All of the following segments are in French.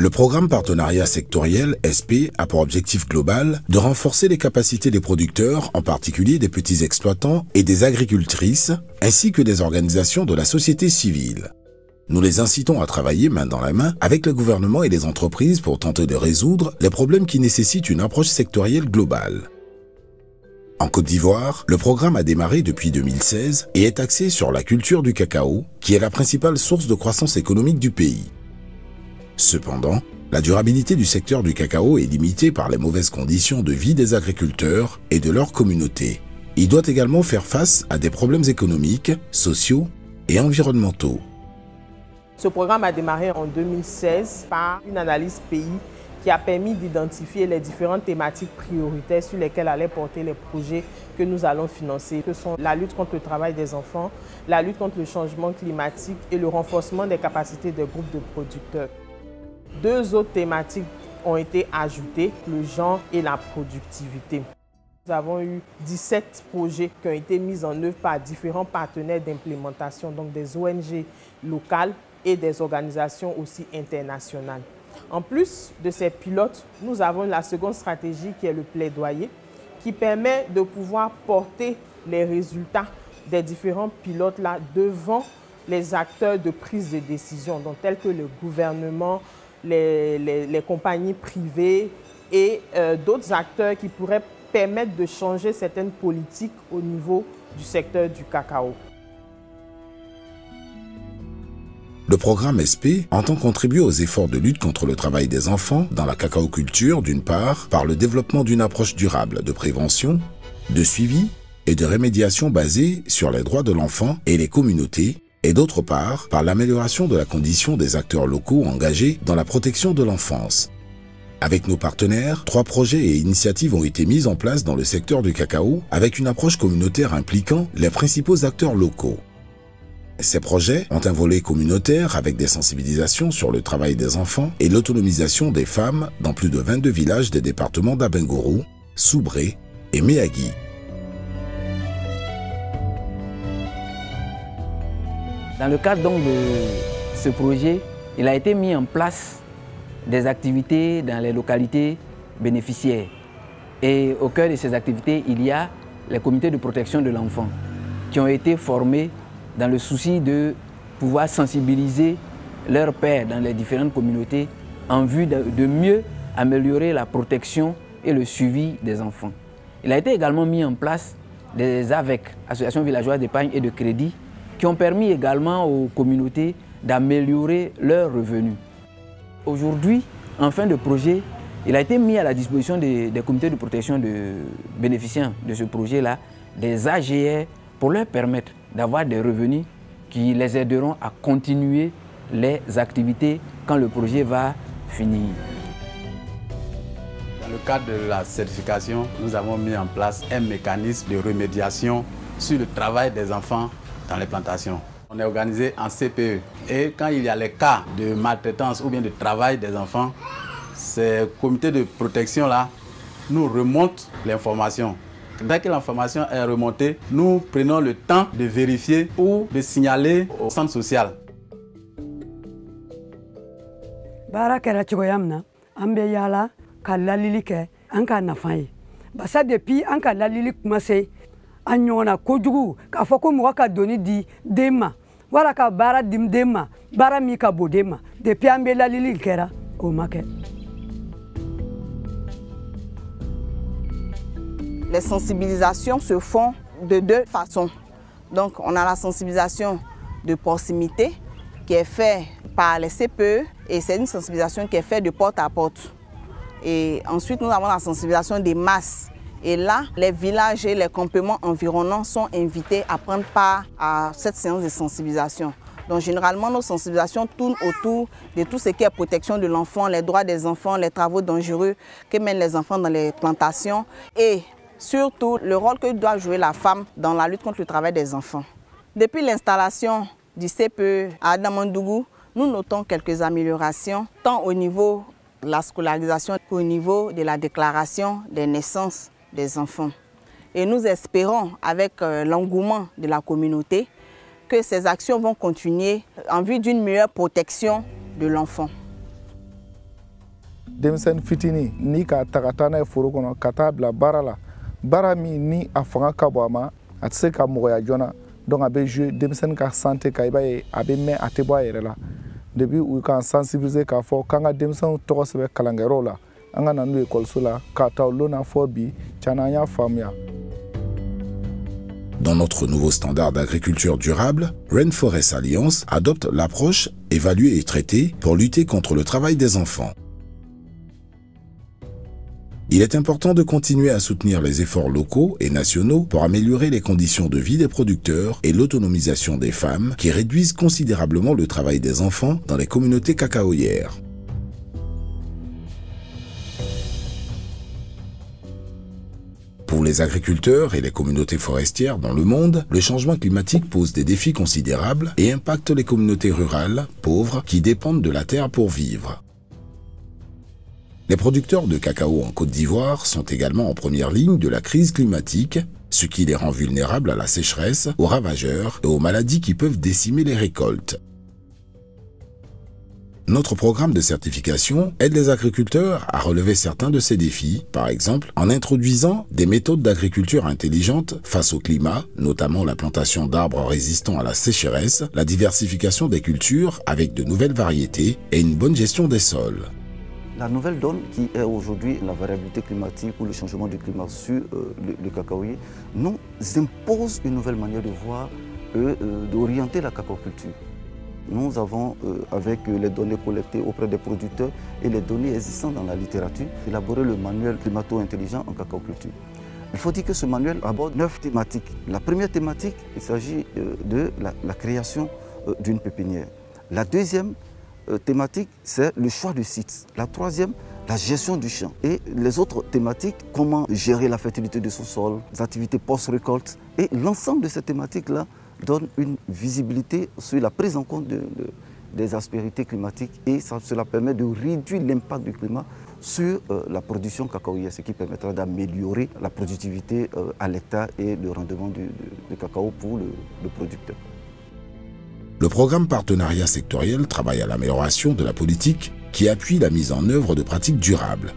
Le programme partenariat sectoriel SP a pour objectif global de renforcer les capacités des producteurs, en particulier des petits exploitants et des agricultrices, ainsi que des organisations de la société civile. Nous les incitons à travailler main dans la main avec le gouvernement et les entreprises pour tenter de résoudre les problèmes qui nécessitent une approche sectorielle globale. En Côte d'Ivoire, le programme a démarré depuis 2016 et est axé sur la culture du cacao, qui est la principale source de croissance économique du pays. Cependant, la durabilité du secteur du cacao est limitée par les mauvaises conditions de vie des agriculteurs et de leur communauté. Il doit également faire face à des problèmes économiques, sociaux et environnementaux. Ce programme a démarré en 2016 par une analyse pays qui a permis d'identifier les différentes thématiques prioritaires sur lesquelles allaient porter les projets que nous allons financer, que sont la lutte contre le travail des enfants, la lutte contre le changement climatique et le renforcement des capacités des groupes de producteurs. Deux autres thématiques ont été ajoutées, le genre et la productivité. Nous avons eu 17 projets qui ont été mis en œuvre par différents partenaires d'implémentation, donc des ONG locales et des organisations aussi internationales. En plus de ces pilotes, nous avons la seconde stratégie qui est le plaidoyer, qui permet de pouvoir porter les résultats des différents pilotes-là devant les acteurs de prise de décision, donc tels que le gouvernement, les compagnies privées et d'autres acteurs qui pourraient permettre de changer certaines politiques au niveau du secteur du cacao. Le programme SP entend contribuer aux efforts de lutte contre le travail des enfants dans la cacaoculture, d'une part, par le développement d'une approche durable de prévention, de suivi et de rémédiation basée sur les droits de l'enfant et les communautés, et d'autre part, par l'amélioration de la condition des acteurs locaux engagés dans la protection de l'enfance. Avec nos partenaires, 3 projets et initiatives ont été mis en place dans le secteur du cacao avec une approche communautaire impliquant les principaux acteurs locaux. Ces projets ont un volet communautaire avec des sensibilisations sur le travail des enfants et l'autonomisation des femmes dans plus de 22 villages des départements d'Abengourou, Soubré et Méagui. Dans le cadre donc de ce projet, il a été mis en place des activités dans les localités bénéficiaires. Et au cœur de ces activités, il y a les comités de protection de l'enfant qui ont été formés dans le souci de pouvoir sensibiliser leurs pairs dans les différentes communautés en vue de mieux améliorer la protection et le suivi des enfants. Il a été également mis en place des AVEC, Associations villageoises d'épargne et de crédit, qui ont permis également aux communautés d'améliorer leurs revenus. Aujourd'hui, en fin de projet, il a été mis à la disposition des comités de protection de bénéficiaires de ce projet-là, des AGR, pour leur permettre d'avoir des revenus qui les aideront à continuer les activités quand le projet va finir. Dans le cadre de la certification, nous avons mis en place un mécanisme de remédiation sur le travail des enfants dans les plantations. On est organisé en CPE et quand il y a les cas de maltraitance ou bien de travail des enfants, ces comités de protection-là nous remontent l'information. Dès que l'information est remontée, nous prenons le temps de vérifier ou de signaler au centre social. Anyona kojugu ka foko mo ka doni di dema wala ka bara dim dema bara mi ka bodema depuis ambela lili kera o make. Les sensibilisations se font de deux façons. Donc on a la sensibilisation de proximité qui est faite par les CPE et c'est une sensibilisation qui est faite de porte à porte. Et ensuite nous avons la sensibilisation des masses. Et là, les villages et les campements environnants sont invités à prendre part à cette séance de sensibilisation. Donc généralement, nos sensibilisations tournent autour de tout ce qui est protection de l'enfant, les droits des enfants, les travaux dangereux que mènent les enfants dans les plantations et surtout le rôle que doit jouer la femme dans la lutte contre le travail des enfants. Depuis l'installation du CPE à Adamandougou, nous notons quelques améliorations, tant au niveau de la scolarisation qu'au niveau de la déclaration des naissances des enfants. Et nous espérons, avec l'engouement de la communauté, que ces actions vont continuer en vue d'une meilleure protection de l'enfant. denmisɛnnin fitini ni k'a ta ka taa n'a ye foro kɔnɔ ka taa bila baara la baara min ni a fanga ka bɔ a ma a tɛ se ka mɔgɔya joona donc a bɛ jouer denmisɛnnin ka santé kan i b'a ye a bɛ mɛn a tɛ bɔ a yɛrɛ la depuis u k'an sensibiliser k'a fɔ k'an ka denmisɛnninw tɔgɔ sɛbɛn kalankɛyɔrɔw la an ka na n'u ye école la k'a ta o lon na fɔ bi tiɲɛna an y'a faamuya. Dans notre nouveau standard d'agriculture durable, Rainforest Alliance adopte l'approche évaluer et traiter pour lutter contre le travail des enfants. Il est important de continuer à soutenir les efforts locaux et nationaux pour améliorer les conditions de vie des producteurs et l'autonomisation des femmes qui réduisent considérablement le travail des enfants dans les communautés cacaoyères. Pour les agriculteurs et les communautés forestières dans le monde, le changement climatique pose des défis considérables et impacte les communautés rurales, pauvres, qui dépendent de la terre pour vivre. Les producteurs de cacao en Côte d'Ivoire sont également en première ligne de la crise climatique, ce qui les rend vulnérables à la sécheresse, aux ravageurs et aux maladies qui peuvent décimer les récoltes. Notre programme de certification aide les agriculteurs à relever certains de ces défis, par exemple en introduisant des méthodes d'agriculture intelligentes face au climat, notamment la plantation d'arbres résistants à la sécheresse, la diversification des cultures avec de nouvelles variétés et une bonne gestion des sols. La nouvelle donne qui est aujourd'hui la variabilité climatique ou le changement du climat sur le cacaoyer nous impose une nouvelle manière de voir et d'orienter la cacaoculture. Nous avons, avec les données collectées auprès des producteurs et les données existantes dans la littérature, élaboré le manuel climato-intelligent en cacaoculture. Il faut dire que ce manuel aborde 9 thématiques. La première thématique, il s'agit de la création d'une pépinière. La deuxième thématique, c'est le choix du site. La troisième, la gestion du champ. Et les autres thématiques, comment gérer la fertilité de son sol, les activités post-récolte. Et l'ensemble de ces thématiques-là donne une visibilité sur la prise en compte des aspérités climatiques et cela permet de réduire l'impact du climat sur la production cacaoyère, ce qui permettra d'améliorer la productivité à l'hectare et le rendement du cacao pour le producteur. Le programme partenariat sectoriel travaille à l'amélioration de la politique qui appuie la mise en œuvre de pratiques durables.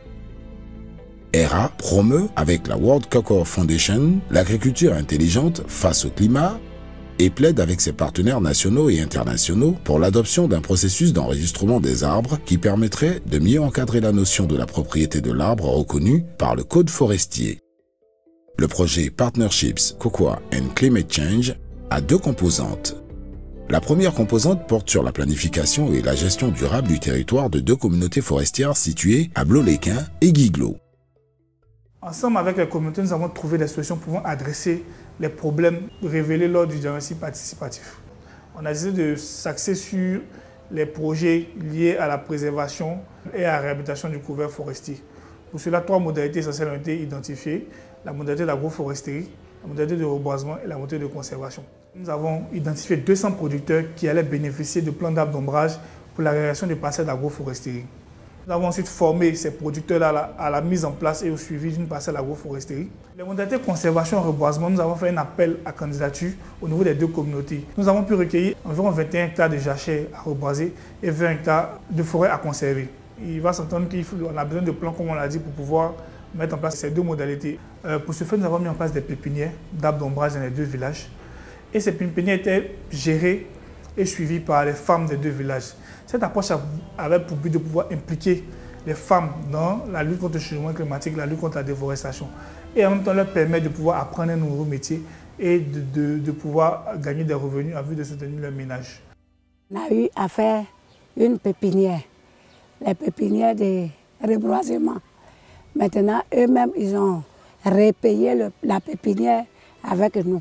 ERA promeut, avec la World Cacao Foundation, l'agriculture intelligente face au climat et plaide avec ses partenaires nationaux et internationaux pour l'adoption d'un processus d'enregistrement des arbres qui permettrait de mieux encadrer la notion de la propriété de l'arbre reconnue par le Code forestier. Le projet Partnerships Cocoa and Climate Change a 2 composantes. La première composante porte sur la planification et la gestion durable du territoire de 2 communautés forestières situées à Blo-les-Quins et Guiglo. Ensemble avec les communautés, nous avons trouvé des solutions pouvant adresser les problèmes révélés lors du diagnostic participatif. On a décidé de s'axer sur les projets liés à la préservation et à la réhabilitation du couvert forestier. Pour cela, 3 modalités essentielles ont été identifiées: la modalité d'agroforesterie, la modalité de reboisement et la modalité de conservation. Nous avons identifié 200 producteurs qui allaient bénéficier de plans d'arbres d'ombrage pour la réalisation des parcelles d'agroforesterie. Nous avons ensuite formé ces producteurs-là à la mise en place et au suivi d'une parcelle agroforesterie. Les modalités de conservation et reboisement, nous avons fait un appel à candidature au niveau des 2 communautés. Nous avons pu recueillir environ 21 hectares de jachères à reboiser et 20 hectares de forêt à conserver. Il va s'entendre qu'on a besoin de plans, comme on l'a dit, pour pouvoir mettre en place ces 2 modalités. Pour ce faire, nous avons mis en place des pépinières d'arbres d'ombrage dans les 2 villages. Et ces pépinières étaient gérées et suivies par les femmes des 2 villages. Cette approche avait pour but de pouvoir impliquer les femmes dans la lutte contre le changement climatique, la lutte contre la déforestation. Et en même temps leur permettre de pouvoir apprendre un nouveau métier et de pouvoir gagner des revenus en vue de soutenir leur ménage. On a eu à faire une pépinière, les pépinières de reboisement. Maintenant, eux-mêmes, ils ont repayé la pépinière avec nous.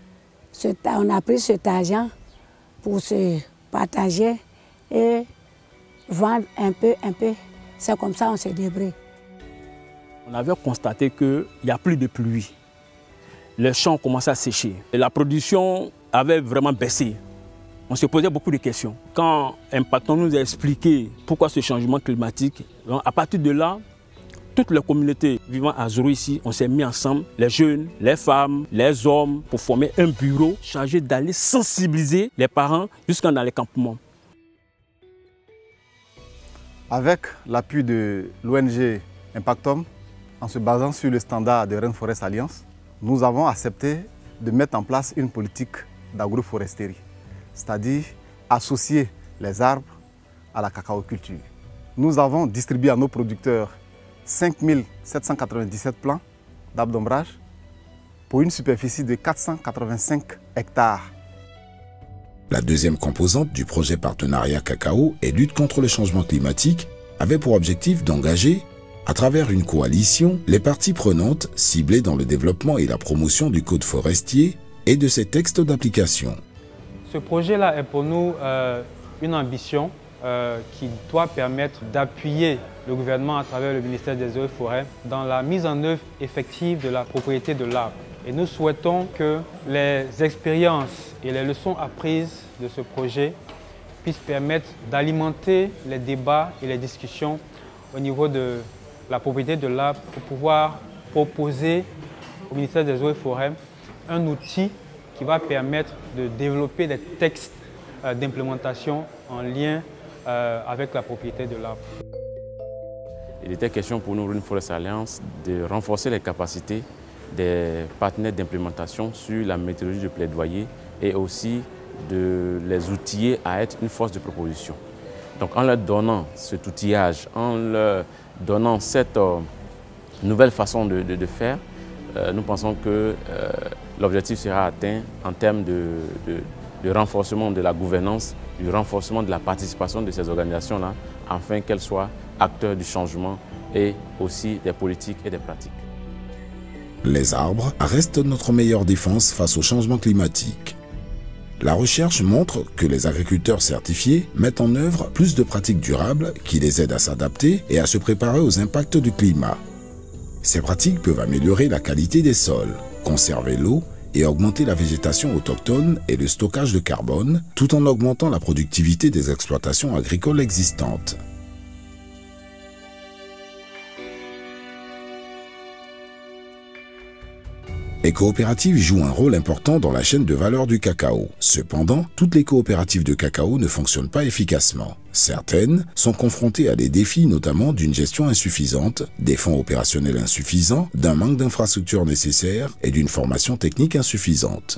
On a pris cet argent pour se partager et vendre un peu. C'est comme ça qu'on s'est débrouillé. On avait constaté qu'il n'y a plus de pluie. Les champs ont commencé à sécher. Et la production avait vraiment baissé. On se posait beaucoup de questions. Quand Impactons nous a expliqué pourquoi ce changement climatique, à partir de là, toutes les communautés vivant à Zoro ici, on s'est mis ensemble, les jeunes, les femmes, les hommes, pour former un bureau chargé d'aller sensibiliser les parents jusqu'à dans les campements. Avec l'appui de l'ONG Impactum, en se basant sur le standard de Rainforest Alliance, nous avons accepté de mettre en place une politique d'agroforesterie, c'est-à-dire associer les arbres à la cacaoculture. Nous avons distribué à nos producteurs 5 797 plants d'arbres d'ombrage pour une superficie de 485 hectares. La deuxième composante du projet partenariat cacao et lutte contre le changement climatique avait pour objectif d'engager, à travers une coalition, les parties prenantes ciblées dans le développement et la promotion du code forestier et de ses textes d'application. Ce projet-là est pour nous une ambition qui doit permettre d'appuyer le gouvernement à travers le ministère des Eaux et Forêts dans la mise en œuvre effective de la propriété de l'arbre. Et nous souhaitons que les expériences et les leçons apprises de ce projet puissent permettre d'alimenter les débats et les discussions au niveau de la propriété de l'arbre pour pouvoir proposer au ministère des Eaux et Forêts un outil qui va permettre de développer des textes d'implémentation en lien avec la propriété de l'arbre. Il était question pour nous, Rainforest Alliance, de renforcer les capacités des partenaires d'implémentation sur la méthodologie de plaidoyer et aussi de les outiller à être une force de proposition. Donc en leur donnant cet outillage, en leur donnant cette nouvelle façon de faire, nous pensons que l'objectif sera atteint en termes de renforcement de la gouvernance, du renforcement de la participation de ces organisations-là, afin qu'elles soient acteurs du changement et aussi des politiques et des pratiques. Les arbres restent notre meilleure défense face au changement climatique. La recherche montre que les agriculteurs certifiés mettent en œuvre plus de pratiques durables qui les aident à s'adapter et à se préparer aux impacts du climat. Ces pratiques peuvent améliorer la qualité des sols, conserver l'eau et augmenter la végétation autochtone et le stockage de carbone, tout en augmentant la productivité des exploitations agricoles existantes. Les coopératives jouent un rôle important dans la chaîne de valeur du cacao. Cependant, toutes les coopératives de cacao ne fonctionnent pas efficacement. Certaines sont confrontées à des défis notamment d'une gestion insuffisante, des fonds opérationnels insuffisants, d'un manque d'infrastructures nécessaires et d'une formation technique insuffisante.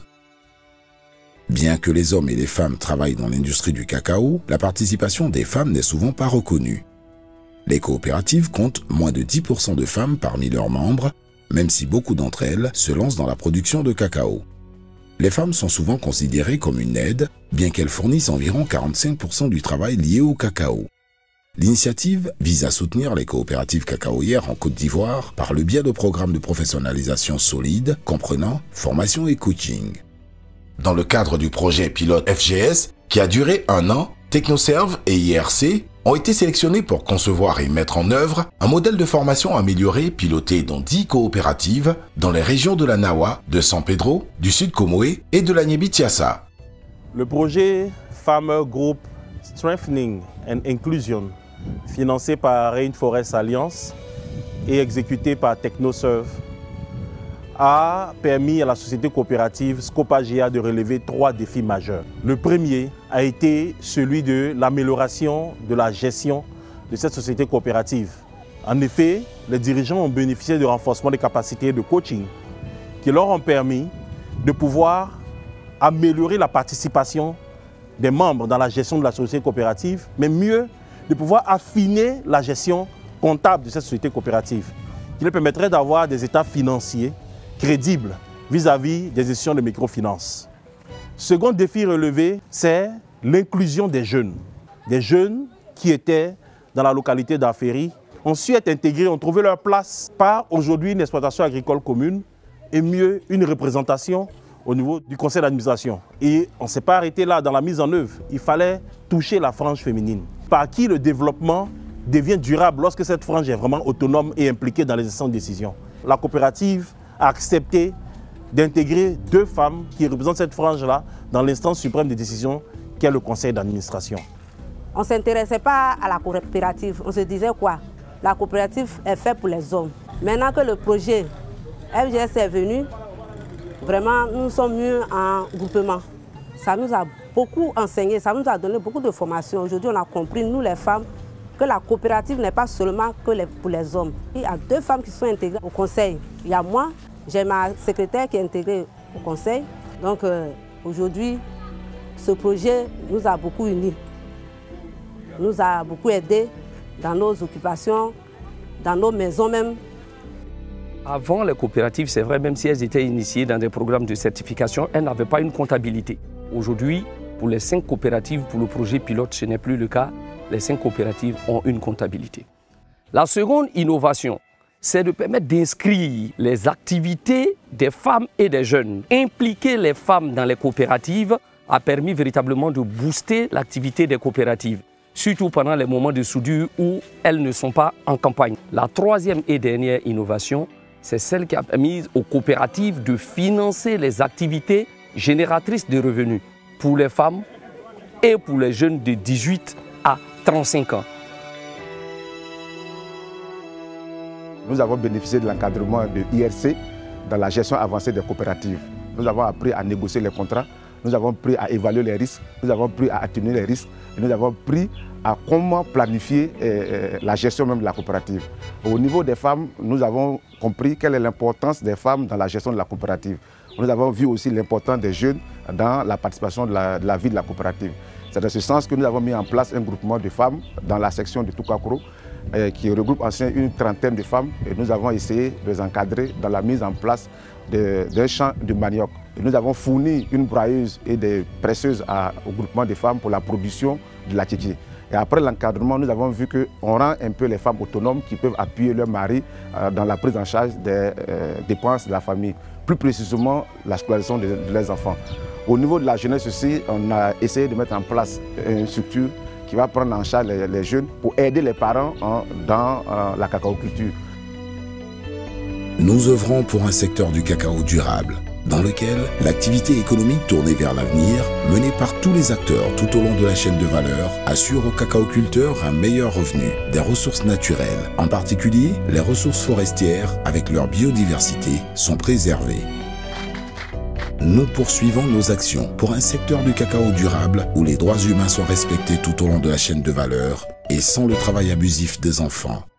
Bien que les hommes et les femmes travaillent dans l'industrie du cacao, la participation des femmes n'est souvent pas reconnue. Les coopératives comptent moins de 10% de femmes parmi leurs membres, même si beaucoup d'entre elles se lancent dans la production de cacao. Les femmes sont souvent considérées comme une aide, bien qu'elles fournissent environ 45% du travail lié au cacao. L'initiative vise à soutenir les coopératives cacaoyères en Côte d'Ivoire par le biais de programmes de professionnalisation solides, comprenant formation et coaching. Dans le cadre du projet pilote FGS, qui a duré 1 an, TechnoServe et IRC ont été sélectionnés pour concevoir et mettre en œuvre un modèle de formation amélioré piloté dans 10 coopératives dans les régions de la Nawa, de San Pedro, du Sud Comoé et de la Niébi-Tiassa. Le projet Farmer Group Strengthening and Inclusion, financé par Rainforest Alliance et exécuté par TechnoServe, a permis à la société coopérative Scopagia de relever 3 défis majeurs. Le premier a été celui de l'amélioration de la gestion de cette société coopérative. En effet, les dirigeants ont bénéficié de renforcement des capacités de coaching qui leur ont permis de pouvoir améliorer la participation des membres dans la gestion de la société coopérative, mais mieux, de pouvoir affiner la gestion comptable de cette société coopérative, qui leur permettrait d'avoir des états financiers crédibles vis-à-vis des institutions de microfinance. Second défi relevé, c'est l'inclusion des jeunes. Des jeunes qui étaient dans la localité d'Aféry ont su être intégrés, ont trouvé leur place par aujourd'hui une exploitation agricole commune et mieux une représentation au niveau du conseil d'administration. Et on ne s'est pas arrêté là dans la mise en œuvre. Il fallait toucher la frange féminine, par qui le développement devient durable lorsque cette frange est vraiment autonome et impliquée dans les instances de décision. La coopérative a accepté d'intégrer 2 femmes qui représentent cette frange-là dans l'instance suprême de décision qu'est le conseil d'administration. On ne s'intéressait pas à la coopérative, on se disait quoi? La coopérative est faite pour les hommes. Maintenant que le projet FGS est venu, vraiment nous sommes mieux en groupement. Ça nous a beaucoup enseigné, ça nous a donné beaucoup de formations. Aujourd'hui on a compris, nous les femmes, que la coopérative n'est pas seulement pour les hommes. Il y a 2 femmes qui sont intégrées au conseil. Il y a moi, j'ai ma secrétaire qui est intégrée au conseil. Donc aujourd'hui, ce projet nous a beaucoup unis, nous a beaucoup aidés dans nos occupations, dans nos maisons même. Avant les coopératives, c'est vrai, même si elles étaient initiées dans des programmes de certification, elles n'avaient pas une comptabilité. Aujourd'hui, pour les 5 coopératives, pour le projet pilote, ce n'est plus le cas. Les 5 coopératives ont une comptabilité. La seconde innovation, c'est de permettre d'inscrire les activités des femmes et des jeunes. Impliquer les femmes dans les coopératives a permis véritablement de booster l'activité des coopératives, surtout pendant les moments de soudure où elles ne sont pas en campagne. La troisième et dernière innovation, c'est celle qui a permis aux coopératives de financer les activités génératrices de revenus pour les femmes et pour les jeunes de 18 à 35 ans. Nous avons bénéficié de l'encadrement de l'IRC dans la gestion avancée des coopératives. Nous avons appris à négocier les contrats, nous avons appris à évaluer les risques, nous avons appris à atténuer les risques, et nous avons appris à comment planifier la gestion même de la coopérative. Au niveau des femmes, nous avons compris quelle est l'importance des femmes dans la gestion de la coopérative. Nous avons vu aussi l'importance des jeunes dans la participation de la vie de la coopérative. C'est dans ce sens que nous avons mis en place un groupement de femmes dans la section de Toukakoro qui regroupe ensemble une trentaine de femmes et nous avons essayé de les encadrer dans la mise en place d'un champ de manioc. Et nous avons fourni une broyeuse et des presseuses au groupement de femmes pour la production de la tchétché. Et après l'encadrement, nous avons vu qu'on rend un peu les femmes autonomes qui peuvent appuyer leur mari dans la prise en charge des dépenses de la famille, plus précisément la scolarisation de leurs enfants. Au niveau de la jeunesse aussi, on a essayé de mettre en place une structure qui va prendre en charge les jeunes pour aider les parents dans la cacaoculture. Nous œuvrons pour un secteur du cacao durable, dans lequel l'activité économique tournée vers l'avenir, menée par tous les acteurs tout au long de la chaîne de valeur, assure aux cacaoculteurs un meilleur revenu des ressources naturelles. En particulier, les ressources forestières, avec leur biodiversité, sont préservées. Nous poursuivons nos actions pour un secteur du cacao durable où les droits humains sont respectés tout au long de la chaîne de valeur et sans le travail abusif des enfants.